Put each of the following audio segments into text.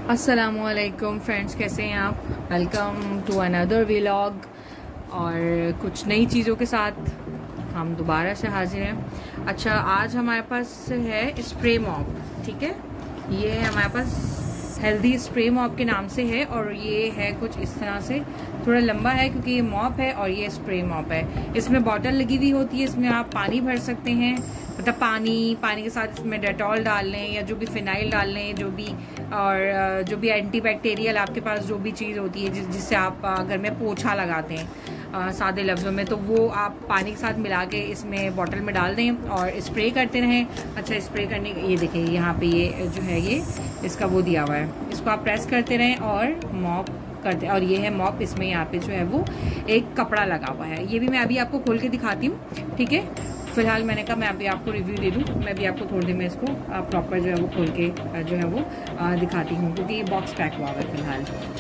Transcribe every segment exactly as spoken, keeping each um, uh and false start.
अस्सलामुअलैकुम फ्रेंड्स, कैसे हैं आप। वेलकम टू अनदर व्लॉग और कुछ नई चीज़ों के साथ हम दोबारा से हाजिर हैं। अच्छा, आज हमारे पास है स्प्रे मॉप। ठीक है, ये है हमारे पास हेल्दी स्प्रे मॉप के नाम से है और ये है कुछ इस तरह से, थोड़ा लंबा है क्योंकि ये मॉप है और ये स्प्रे मॉप है। इसमें बॉटल लगी हुई होती है, इसमें आप पानी भर सकते हैं, मतलब पानी पानी के साथ इसमें डेटॉल डाल लें या जो भी फिनाइल डाल लें, जो भी और जो भी एंटीबैक्टीरियल आपके पास जो भी चीज़ होती है जिस जिससे आप घर में पोछा लगाते हैं सादे लफ्ज़ों में, तो वो आप पानी के साथ मिला के इसमें बॉटल में डाल दें और स्प्रे करते रहें। अच्छा, स्प्रे करने ये देखिए यहाँ पे ये जो है ये इसका वो दिया हुआ है, इसको आप प्रेस करते रहें और मॉप करते। और ये है मॉप, इसमें यहाँ पे जो है वो एक कपड़ा लगा हुआ है। ये भी मैं अभी आपको खोल के दिखाती हूँ। ठीक है, फिलहाल मैंने कहा मैं अभी आपको रिव्यू दे दूँ, मैं भी आपको थोड़ी देर में इसको प्रॉपर जो है वो खोल के जो है वो दिखाती हूँ क्योंकि ये बॉक्स पैक हुआ है फिलहाल।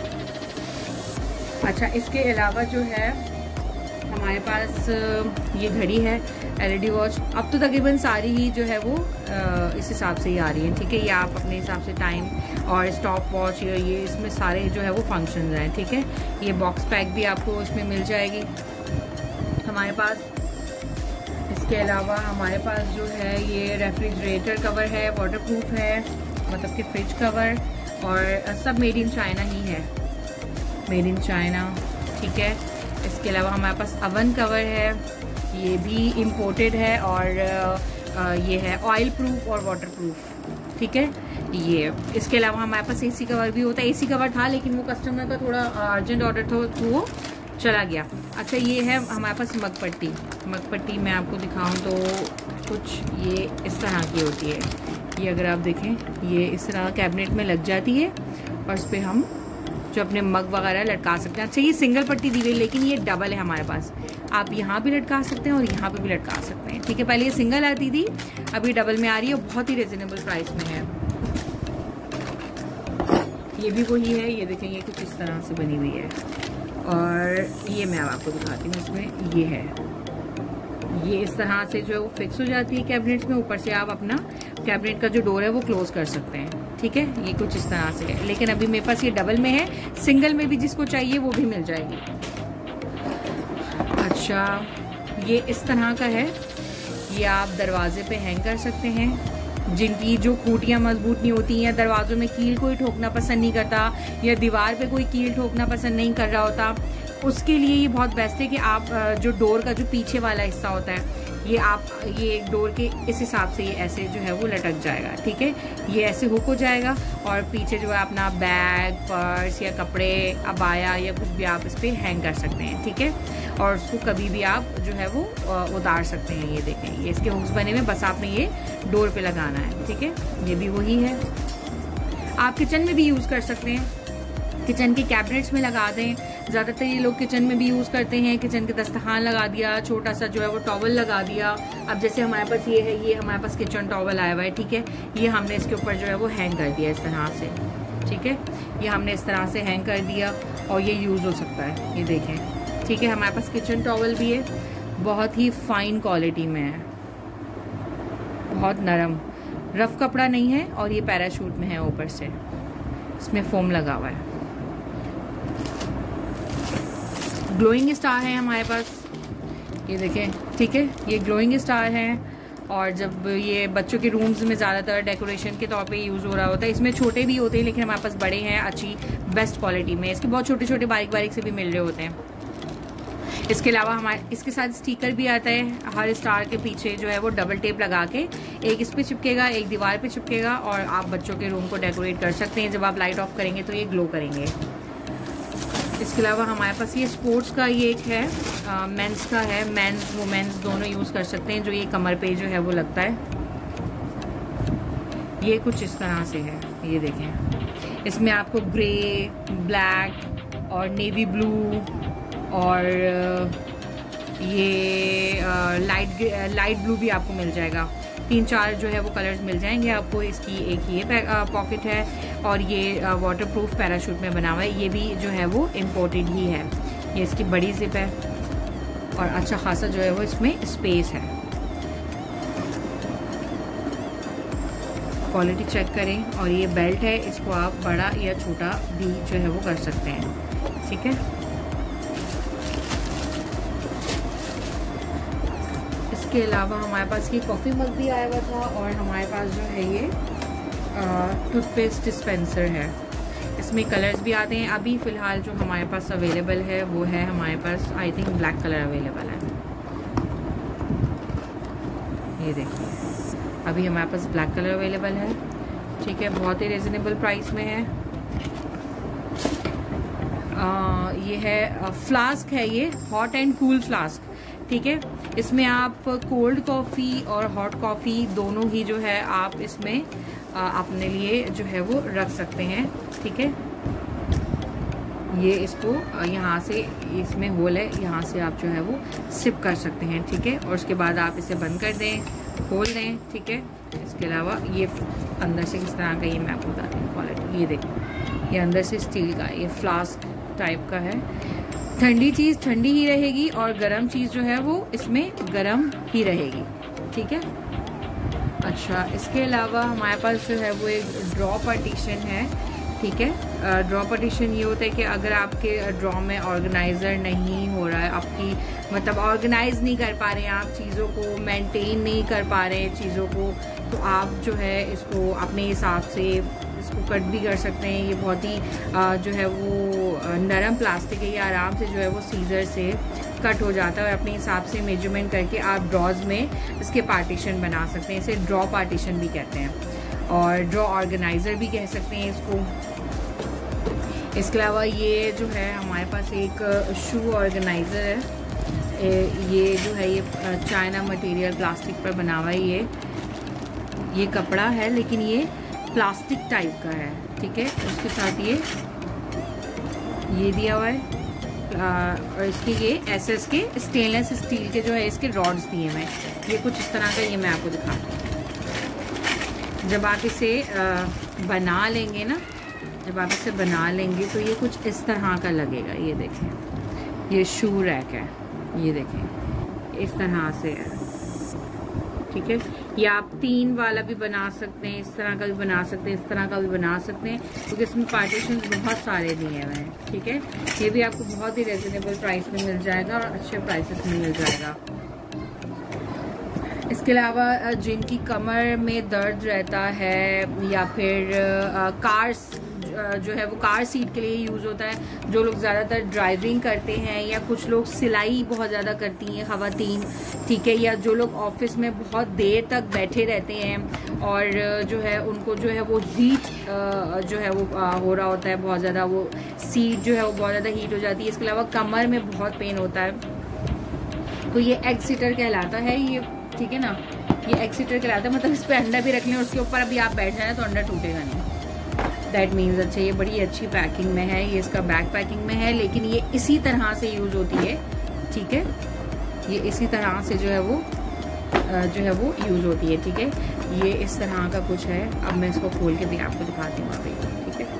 अच्छा, इसके अलावा जो है हमारे पास ये घड़ी है, एलईडी वॉच। अब तो तकरीबन सारी ही जो है वो इस हिसाब से ही आ रही है। ठीक है, ये आप अपने हिसाब से टाइम और स्टॉप वॉच ये इसमें सारे जो है वो फंक्शन हैं। ठीक है, ये बॉक्स पैक भी आपको इसमें मिल जाएगी हमारे पास। इसके अलावा हमारे पास जो है ये रेफ्रिजरेटर कवर है, वाटरप्रूफ है, मतलब कि फ्रिज कवर, और सब मेड इन चाइना ही है, मेड इन चाइना। ठीक है, इसके अलावा हमारे पास अवन कवर है, ये भी इम्पोर्टेड है, और ये है ऑयल प्रूफ और वाटर प्रूफ। ठीक है, ये इसके अलावा हमारे पास एसी कवर भी होता है। एसी कवर था लेकिन वो कस्टमर का थोड़ा अर्जेंट ऑर्डर था तो वो चला गया। अच्छा, ये है हमारे पास मगपट्टी। मगपट्टी मैं आपको दिखाऊं तो कुछ ये इस तरह की होती है। ये अगर आप देखें ये इस तरह कैबिनेट में लग जाती है और इस पर हम जो अपने मग वगैरह लटका सकते हैं। अच्छा, ये सिंगल पट्टी दी गई लेकिन ये डबल है हमारे पास, आप यहाँ भी लटका सकते हैं और यहाँ पे भी लटका सकते हैं। ठीक है, पहले ये सिंगल आती थी, अभी डबल में आ रही है, बहुत ही रिजनेबल प्राइस में है। ये भी वही है, ये देखें ये कुछ इस तरह से बनी हुई है और ये मैं अब आपको दिखाती हूँ। इसमें ये है, ये इस तरह से जो फिक्स हो जाती है कैबिनेट्स में, ऊपर से आप अपना कैबिनेट का जो डोर है वो क्लोज कर सकते हैं। ठीक है, ये कुछ इस तरह से है, लेकिन अभी मेरे पास ये डबल में है, सिंगल में भी जिसको चाहिए वो भी मिल जाएगी। अच्छा, ये इस तरह का है, ये आप दरवाजे पे हैंग कर सकते हैं। जिनकी जो खूंटियाँ मजबूत नहीं होती या दरवाजों में कील कोई ठोकना पसंद नहीं करता या दीवार पे कोई कील ठोकना पसंद नहीं कर रहा होता, उसके लिए ये बहुत बेस्ट है कि आप जो डोर का जो पीछे वाला हिस्सा होता है ये आप ये डोर के इस हिसाब से ये ऐसे जो है वो लटक जाएगा। ठीक है, ये ऐसे हुक हो जाएगा और पीछे जो है अपना बैग, पर्स या कपड़े, अबाया या कुछ भी आप इस पर हैंग कर सकते हैं। ठीक है, और उसको कभी भी आप जो है वो उतार सकते हैं। ये देखें, ये इसके हुक्स बने हुए, बस आपने ये डोर पे लगाना है। ठीक है, ये भी वही है, आप किचन में भी यूज़ कर सकते हैं, किचन के कैबिनेट्स में लगा दें। ज़्यादातर ये लोग किचन में भी यूज़ करते हैं, किचन के दस्तरखान लगा दिया, छोटा सा जो है वो टॉवल लगा दिया। अब जैसे हमारे पास ये है, ये हमारे पास किचन टॉवल आया हुआ है। ठीक है, ये हमने इसके ऊपर जो है वो हैंग कर दिया इस तरह से। ठीक है, ये हमने इस तरह से हैंग कर दिया और ये यूज़ हो सकता है, ये देखें। ठीक है, हमारे पास किचन टॉवल भी है, बहुत ही फाइन क्वालिटी में है, बहुत नरम, रफ कपड़ा नहीं है और ये पैराशूट में है, ऊपर से इसमें फोम लगा हुआ है। ग्लोइंग स्टार है हमारे पास, ये देखें। ठीक है, ये ग्लोइंग स्टार है और जब ये बच्चों के रूम्स में ज़्यादातर डेकोरेशन के तौर पे यूज़ हो रहा होता है। इसमें छोटे भी होते हैं लेकिन हमारे पास बड़े हैं, अच्छी बेस्ट क्वालिटी में। इसके बहुत छोटे छोटे बारीक बारीक से भी मिल रहे होते हैं। इसके अलावा हमारे इसके साथ स्टिकर भी आता है, हर स्टार के पीछे जो है वो डबल टेप लगा के एक इस पे चिपकेगा, एक दीवार पे चिपकेगा और आप बच्चों के रूम को डेकोरेट कर सकते हैं। जब आप लाइट ऑफ करेंगे तो ये ग्लो करेंगे। इसके अलावा हमारे पास ये स्पोर्ट्स का ये एक है, मेंस का है, मेंस वुमेन्स दोनों यूज़ कर सकते हैं, जो ये कमर पे जो है वो लगता है। ये कुछ इस तरह से है, ये देखें। इसमें आपको ग्रे, ब्लैक और नेवी ब्लू और ये लाइट लाइट ब्लू भी आपको मिल जाएगा। तीन चार जो है वो कलर्स मिल जाएंगे आपको। इसकी एक ये पॉकेट है और ये वाटरप्रूफ पैराशूट में बना हुआ है, ये भी जो है वो इम्पोर्टेड ही है। ये इसकी बड़ी जिप है और अच्छा खासा जो है वो इसमें स्पेस है। क्वालिटी चेक करें। और ये बेल्ट है, इसको आप बड़ा या छोटा भी जो है वो कर सकते हैं, ठीक है। इसके अलावा हमारे पास ये कॉफ़ी मग भी आया हुआ था और हमारे पास जो है ये टूथपेस्ट डिस्पेंसर है। इसमें कलर्स भी आते हैं। अभी फ़िलहाल जो हमारे पास अवेलेबल है वो है हमारे पास I think black colour available है। ये देखिए, अभी हमारे पास ब्लैक कलर अवेलेबल है, ठीक है। बहुत ही रिजनेबल प्राइस में है। आ, ये है फ्लास्क है, ये हॉट एंड कूल फ्लास्क, ठीक है। इसमें आप कोल्ड कॉफ़ी और हॉट कॉफ़ी दोनों ही जो है आप इसमें आ, अपने लिए जो है वो रख सकते हैं, ठीक है। ये इसको यहाँ से, इसमें होल है, यहाँ से आप जो है वो सिप कर सकते हैं, ठीक है। और उसके बाद आप इसे बंद कर दें, खोल दें, ठीक है। इसके अलावा ये अंदर से किस तरह का, ये मैं आपको बताती हूँ क्वालिटी। ये देखिए, ये अंदर से स्टील का, ये फ्लास्क टाइप का है। ठंडी चीज़ ठंडी ही रहेगी और गर्म चीज़ जो है वो इसमें गर्म ही रहेगी, ठीक है। अच्छा, इसके अलावा हमारे पास जो है वो एक ड्रॉ पार्टीशन है, ठीक है। ड्रॉ पार्टीशन ये होता है कि अगर आपके ड्रॉ में ऑर्गेनाइज़र नहीं हो रहा है, आपकी मतलब ऑर्गेनाइज नहीं कर पा रहे हैं आप चीज़ों को, मेंटेन नहीं कर पा रहे हैं चीज़ों को, तो आप जो है इसको अपने हिसाब से इसको कट भी कर सकते हैं। ये बहुत ही जो है वो नरम प्लास्टिक है, ये आराम से जो है वो सीजर से कट हो जाता है और अपने हिसाब से मेजरमेंट करके आप ड्रॉज में इसके पार्टीशन बना सकते हैं। इसे ड्रॉ पार्टीशन भी कहते हैं और ड्रॉ ऑर्गेनाइज़र भी कह सकते हैं इसको। इसके अलावा ये जो है हमारे पास एक शू ऑर्गेनाइज़र है। ये जो है ये चाइना मटेरियल प्लास्टिक पर बना हुआ है। ये ये कपड़ा है लेकिन ये प्लास्टिक टाइप का है, ठीक है। उसके साथ ये ये दिया हुआ है और इसके ये एस एस के स्टेनलेस स्टील के जो है इसके रॉड्स दिए हुए हैं। ये कुछ इस तरह का, ये मैं आपको दिखाती हूँ। जब आप इसे बना लेंगे ना, जब आप इसे बना लेंगे तो ये कुछ इस तरह का लगेगा। ये देखें, ये शू रैक है, ये देखें इस तरह से है, ठीक है। या आप तीन वाला भी बना सकते हैं, इस तरह का भी बना सकते हैं, इस तरह का भी बना सकते हैं, क्योंकि इसमें पार्टीशन बहुत सारे दिए हुए हैं, ठीक है। ये भी आपको बहुत ही रिजनेबल प्राइस में मिल जाएगा और अच्छे प्राइसेस में मिल जाएगा। इसके अलावा जिनकी कमर में दर्द रहता है या फिर कार्स जो है वो कार सीट के लिए यूज़ होता है, जो लोग ज़्यादातर ड्राइविंग करते हैं या कुछ लोग सिलाई बहुत ज़्यादा करती हैं ख़वातीन, ठीक है, या जो लोग ऑफिस में बहुत देर तक बैठे रहते हैं और जो है उनको जो है वो हीट जो है वो हो रहा होता है बहुत ज़्यादा, वो सीट जो है वो बहुत ज़्यादा हीट हो जाती है। इसके अलावा कमर में बहुत पेन होता है, तो ये एग सीटर कहलाता है ये, ठीक है ना। ये एग सीटर कहलाता है, मतलब इस पर अंडा भी रख लें और उसके ऊपर अभी आप बैठ जाए तो अंडा टूटेगा नहीं। दैट मीन्स अच्छा, ये बड़ी अच्छी पैकिंग में है, ये इसका बैक पैकिंग में है, लेकिन ये इसी तरह से यूज़ होती है, ठीक है। ये इसी तरह से जो है वो जो है वो यूज़ होती है, ठीक है। ये इस तरह का कुछ है। अब मैं इसको खोल के भी आपको दिखाती हूँ अभी, ठीक है।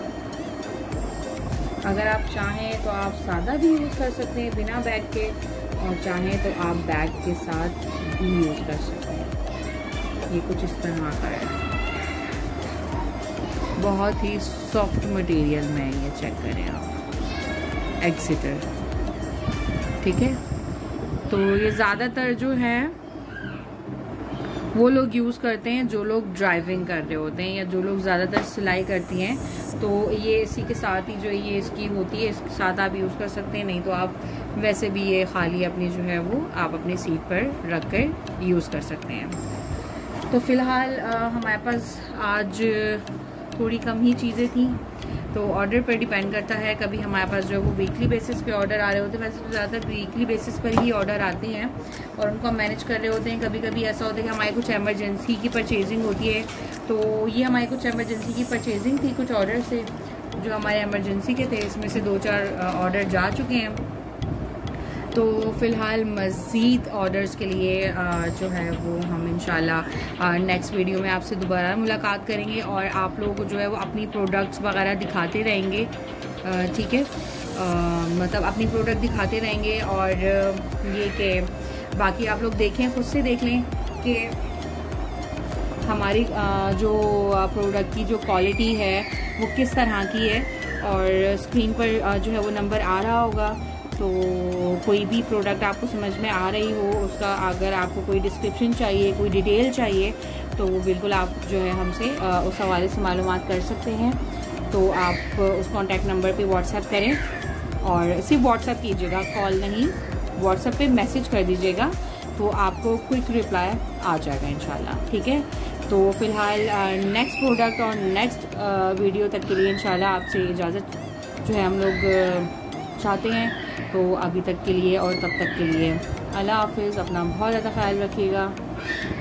अगर आप चाहें तो आप सादा भी यूज़ कर सकते हैं बिना बैग के, और चाहें तो आप बैग के साथ भी यूज़ कर सकते हैं। ये कुछ इस तरह का है, बहुत ही सॉफ्ट मटेरियल में, ये चेक करें आप, एग सीटर, ठीक है। तो ये ज़्यादातर जो है वो लोग यूज़ करते हैं जो लोग ड्राइविंग कर रहे होते हैं या जो लोग ज़्यादातर सिलाई करती हैं, तो ये इसी के साथ ही जो ये इसकी होती है इसके साथ आप यूज़ कर सकते हैं। नहीं तो आप वैसे भी ये खाली अपनी जो है वो आप अपनी सीट पर रख कर यूज़ कर सकते हैं। तो फ़िलहाल हमारे पास आज थोड़ी कम ही चीज़ें थी, तो ऑर्डर पर डिपेंड करता है। कभी हमारे पास जो है वो वीकली बेसिस पे ऑर्डर आ रहे होते हैं, वैसे तो ज़्यादातर वीकली बेसिस पर ही ऑर्डर आते हैं और उनको हम मैनेज कर रहे होते हैं। कभी कभी ऐसा होता है कि हमारी कुछ एमरजेंसी की परचेजिंग होती है, तो ये हमारी कुछ एमरजेंसी की परचेजिंग थी, कुछ ऑर्डर से जो हमारे एमरजेंसी के थे, इसमें से दो चार ऑर्डर जा चुके हैं। तो फ़िलहाल मज़ीद ऑर्डर्स के लिए जो है वो हम इंशाल्लाह नेक्स्ट वीडियो में आपसे दोबारा मुलाकात करेंगे और आप लोगों को जो है वो अपनी प्रोडक्ट्स वगैरह दिखाते रहेंगे, ठीक है। मतलब अपनी प्रोडक्ट दिखाते रहेंगे और ये कि बाकी आप लोग देखें, खुद से देख लें कि हमारी जो प्रोडक्ट की जो क्वालिटी है वो किस तरह की है। और स्क्रीन पर जो है वो नंबर आ रहा होगा, तो कोई भी प्रोडक्ट आपको समझ में आ रही हो, उसका अगर आपको कोई डिस्क्रिप्शन चाहिए, कोई डिटेल चाहिए, तो बिल्कुल आप जो है हमसे उस हवाले से मालूमात कर सकते हैं। तो आप उस कॉन्टैक्ट नंबर पे व्हाट्सएप करें, और सिर्फ व्हाट्सएप कीजिएगा, कॉल नहीं, व्हाट्सएप पे मैसेज कर दीजिएगा, तो आपको क्विक रिप्लाई आ जाएगा इंशाल्लाह। ठीक है, तो फ़िलहाल नेक्स्ट प्रोडक्ट और नेक्स्ट वीडियो तक के लिए इंशाल्लाह आपसे इजाज़त जो है हम लोग चाहते हैं। तो अभी तक के लिए और तब तक के लिए अल्लाह हाफ़िज़, अपना बहुत ज़्यादा ख्याल रखिएगा।